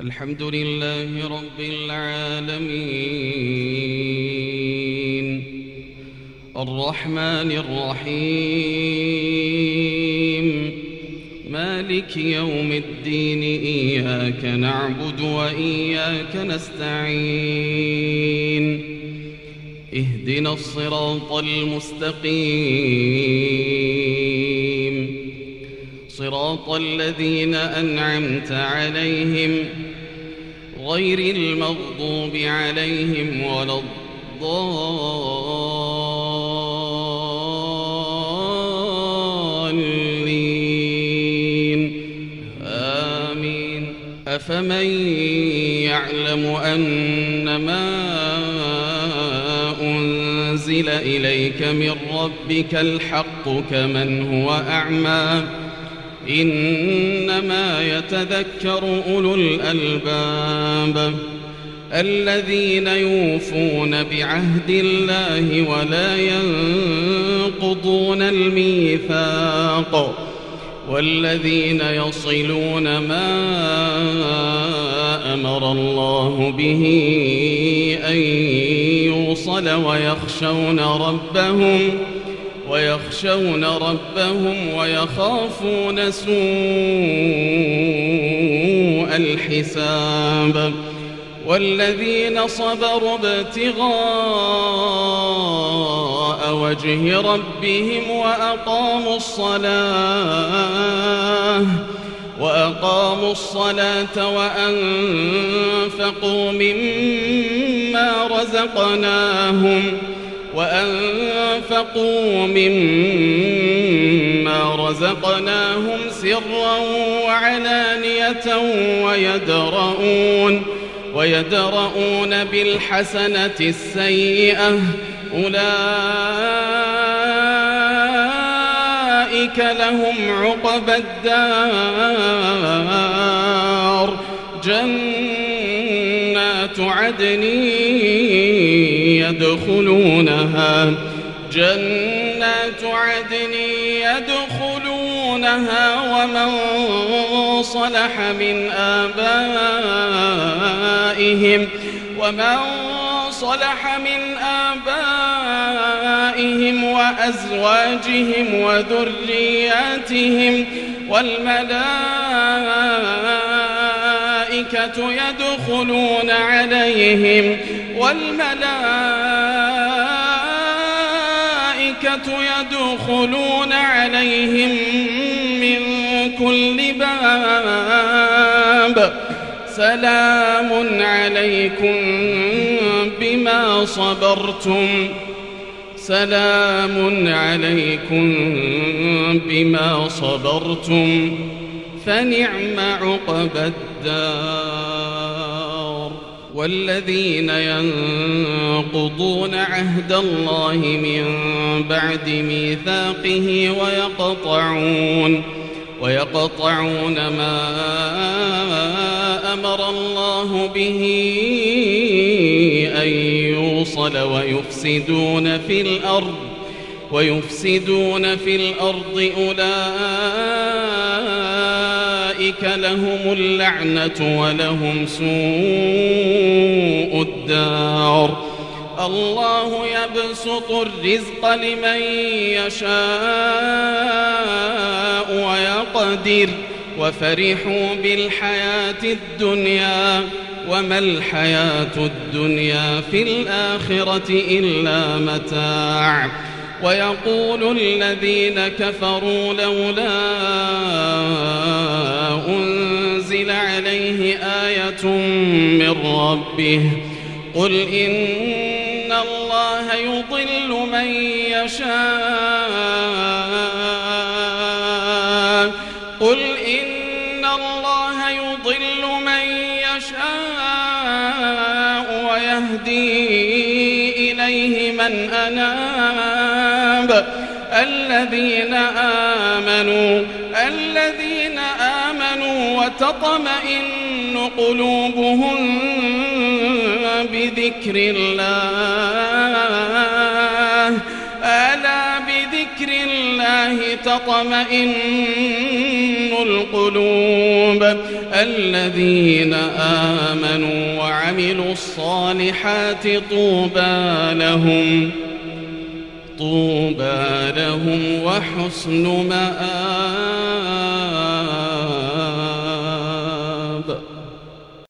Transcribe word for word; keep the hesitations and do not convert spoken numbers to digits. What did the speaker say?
الحمد لله رب العالمين الرحمن الرحيم مالك يوم الدين إياك نعبد وإياك نستعين اهدنا الصراط المستقيم صراط الذين أنعمت عليهم غير المغضوب عليهم ولا الضالين آمين. أفمن يعلم أنما أنزل إليك من ربك الحق كمن هو أعمى إنما يتذكر أولو الألباب الذين يوفون بعهد الله ولا ينقضون الميثاق والذين يصلون ما أمر الله به أن يوصل ويخشون ربهم ويخشون ربهم ويخافون سوء الحساب والذين صبروا ابتغاء وجه ربهم وأقاموا الصلاة وأقاموا الصلاة وأنفقوا مما رزقناهم وأنفقوا مما رزقناهم سرا وعلانية ويدرؤون ويدرؤون بالحسنة السيئة أولئك لهم عقبى الدار جنات عدن يدخلونها جنات عدن يدخلونها ومن صلح من آبائهم ومن صلح من آبائهم وأزواجهم وذرياتهم والملائكة يدخلون عليهم والملائكة يدخلون عليهم من كل باب سلام عليكم بما صبرتم سلام عليكم بما صبرتم فنعم عقبى الدار. والذين ينقضون عهد الله من بعد ميثاقه ويقطعون ويقطعون ما أمر الله به أن يوصل ويفسدون في الأرض ويفسدون في الأرض أولئك لهم اللعنة ولهم سوء الدار. الله يبسط الرزق لمن يشاء ويقدر وفرحوا بالحياة الدنيا وما الحياة الدنيا في الآخرة إلا متاع. ويقول الذين كفروا لولا أنزل عليه آية من ربه قل إن الله يضل من يشاء قل إن الله يضل من يشاء ويهدي إليه من أناب الذين آمنوا الذين آمنوا وتطمئن قلوبهم بذكر الله ألا بذكر الله تطمئن القلوب الذين آمنوا وعملوا الصالحات طوبى لهم طوبى لهم وحسن مآب.